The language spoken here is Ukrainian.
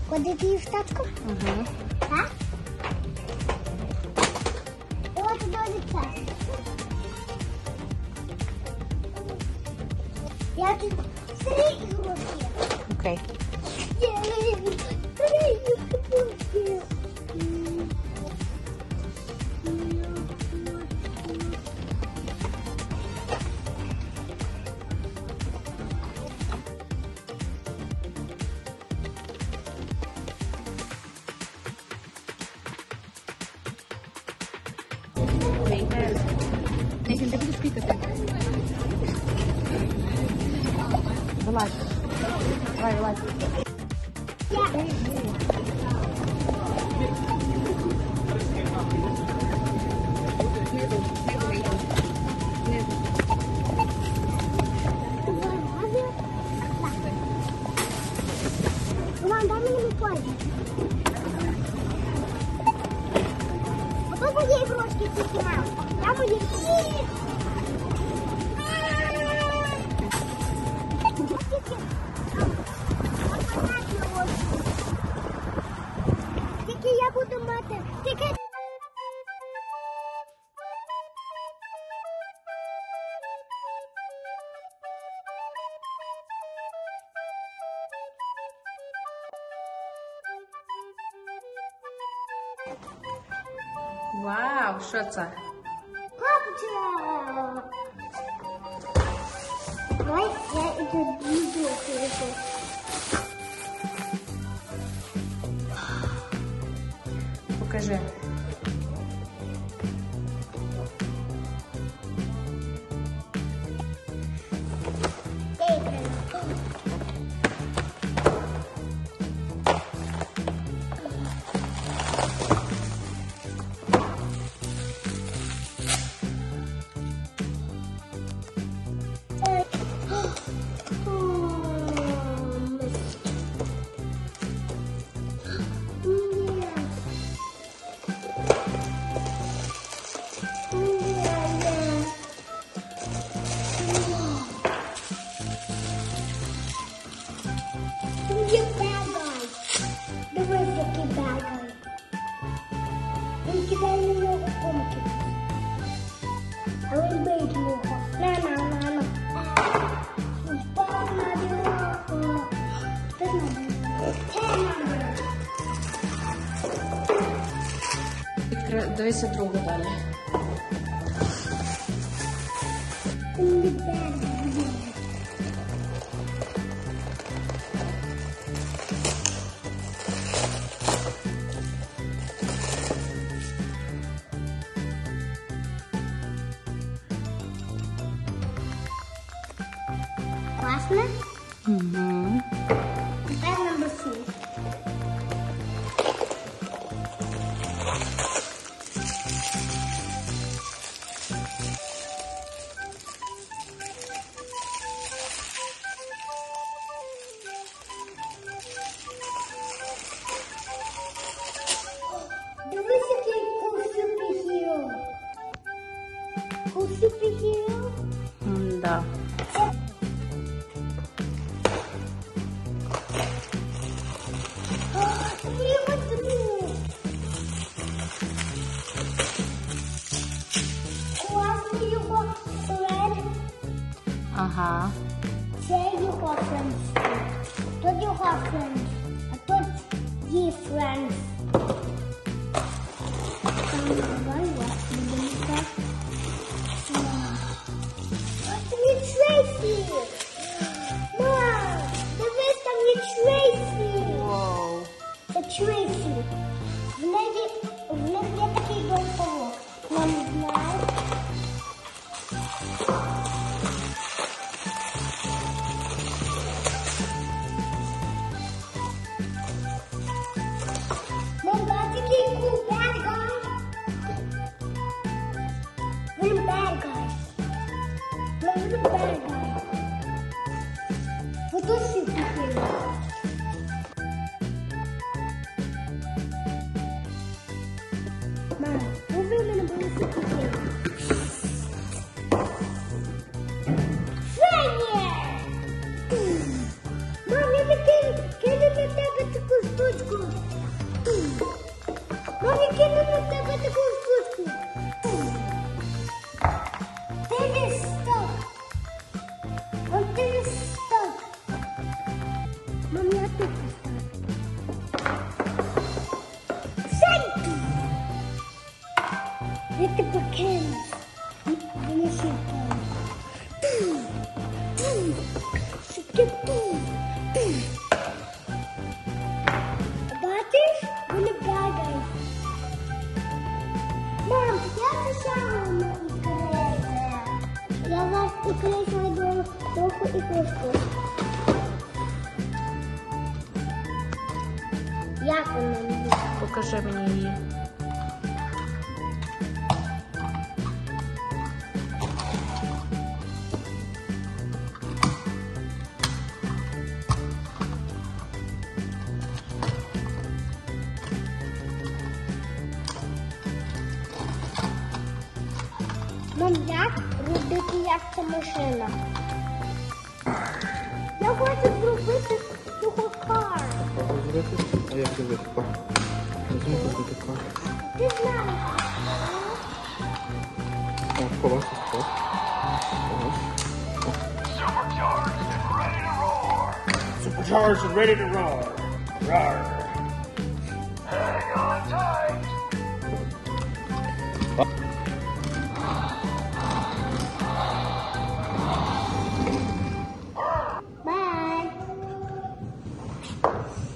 Кладете її в тачку? Угу. Так? От дуже час. Я тут 3 ігрушки. Окей. Є 3 ігрушки. Nathan, ти будеш пікати? Вилазь. Давай, вилазь. Знизу, Nathan. Знизу. Роман, дай мені мікрофон. Ото мої ігрушки тільки мав. Я мої всі. Тільки я буду мати. Тільки... Вау, що це? Папочка! Давай я иду видео перейду. Покажи. Дивися другу далі. Классно? Угу. Теперь number 2. Дивись, який cool superhero. Cool superhero? Да. Класний його френд. Ага. Це його френд. Тут його френд. А тут її френд. Давай будемо. Там є Трейсі. Мам, дивись, там є Трейсі. Воу. Це Трейсі. В них є такий дом-павук. Мам знає. Мам, бачиш, який cool bad guy? Пушку. Як вона мені? Покажи мені її. Мам, як робити, як ця машина? Я хочу зробити сухокар. А як це випадку? Розумію, зробити кар. Ти знаєш. Так, колос, так. Supercharged and ready to roar. Roar. Hang on tight. Bye.